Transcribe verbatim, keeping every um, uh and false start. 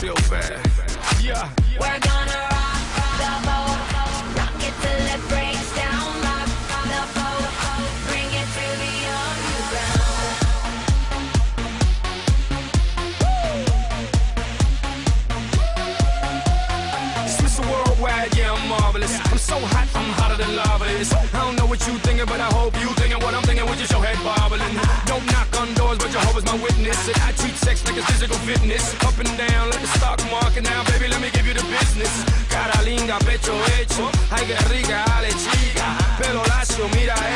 feel bad. Yeah. We're gonna rock the boat, rock it till it breaks down. Rock the boat, bring it to the underground. It's Mister Worldwide, yeah, I'm marvelous. I'm so hot, I'm hotter than lava is. I don't know what you thinking, but I hope you thinking what I'm thinking with just your head bobbling. Don't knock on doors, but Jehovah's my witness. And I treat sex like it's physical fitness. Up and down like the stock market. Now, baby, let me give you the business. Cara linda, pecho hecho. Ay, que rica, ale chica. Pelo lacio, mira